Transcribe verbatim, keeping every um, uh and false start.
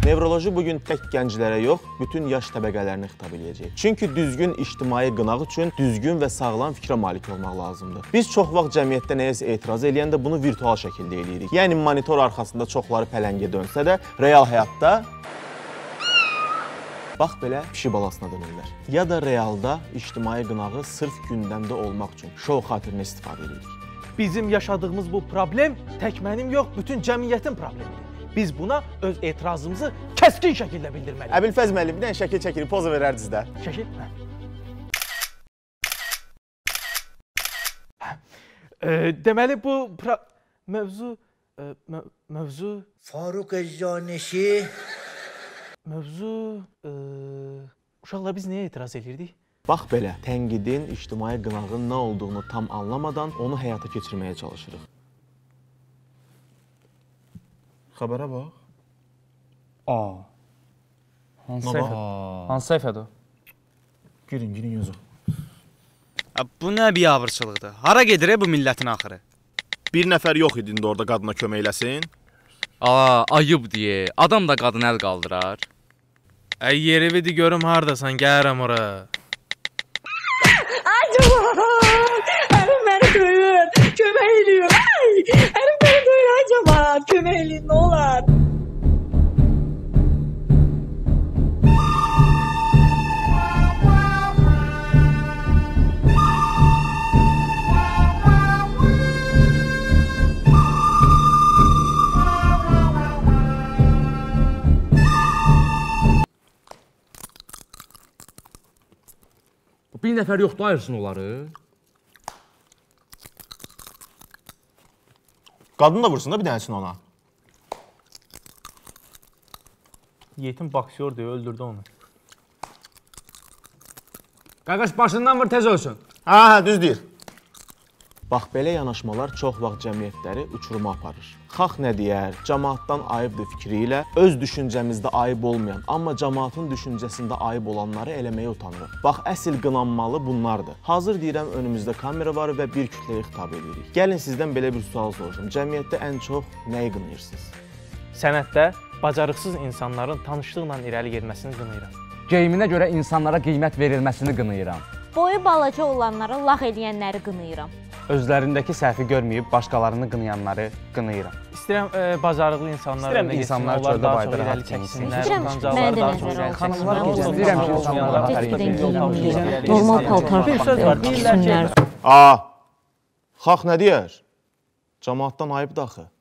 Nevroloji bugün tək gənclərə yox, bütün yaş təbəqələrini xitab edəcək. Çünki düzgün ictimai qınaq üçün düzgün və sağlam fikrə malik olmaq lazımdır. Biz çox vaxt cəmiyyətdə nəyəsə etiraz eləyəndə bunu virtual şəkildə eləyirik. Yəni monitor arxasında çoxları pələngə dönsə də, real həyatda bax belə pişi balasına dönürlər. Ya da realda ictimai qınağı sırf gündəmdə olmaq üçün şou xatirinə istifadə edirik. Bizim yaşadığımız bu problem tək mənim yox, bütün cəmiyyətin problemidir. Biz buna öz etirazımızı kəskin şəkildə bildirməliyik. Əbilfəz müəllim, bir dənə şəkil çəkilir, poza verərdiniz də. Şəkil? Hə. E, deməli bu mövzu... E, mö mövzu... Faruk Əccanəşi... Mövzu... E, uşaqlar biz nəyə etiraz edirdik? Bax belə, tənqidin, ictimai qınağın nə olduğunu tam anlamadan onu həyata keçirməyə çalışırıq. Xəbərə bax. Aa. Hansı səhifə? Hansı səhifədir o? Girin, girin yazıq. Bu nə biabırçılıqdır? Hara gedir bu millətin axırı? Bir nəfər yox idi indi orada qadına kömək eləsin. Aa, ayıb deyə. Adam da qadın əl qaldırar. Ay yerividir görüm hardasan, gəlirəm ora. Ərim məni döyür, kömək eləyir. Ərim məni döyür, acaba, kömək eləyir, nə olar? Bir nəfər yoxdur, ayırsın onları. Qadın da vursun da bir dənəsin ona. Yetim boksyor deyə öldürdü onu. Qaqaş başından vur, tez ölsün. Hə, hə, düz deyir. Bax, belə yanaşmalar çox vaxt cəmiyyətləri uçuruma aparır. Xalq nə deyər, cəmaatdan ayıbdır fikri ilə öz düşüncəmizdə ayıb olmayan, amma cəmaatın düşüncəsində ayıb olanları eləməyə utanırıq. Bax, əsl qınanmalı bunlardır. Hazır deyirəm, önümüzdə kamera var və bir kütləyə xitab edirik. Gəlin sizdən belə bir sual soruşum. Cəmiyyətdə ən çox nəyi qınayırsınız? Sənətdə bacarıqsız insanların tanışlıqla irəli getməsini qınayıram. Geyiminə görə insanlara qiymət verilməsini qınayıram. Boyu balaca olanları lağ eləyənləri qınayıram. Özlərindəki səhvi görməyib başqalarını qınayanları qınayıram. İstəyirəm e, bacarıqlı insanlar İstəyirəm insanlar çöldə bayda rahat çəksinlər. İstəyirəm mənə də nəzər alsın. İstəyirəm ki, insanlar rahat normal paltar geysinlər. Aa, xalq nə deyər? Cəmaatdan ayıbdır axı.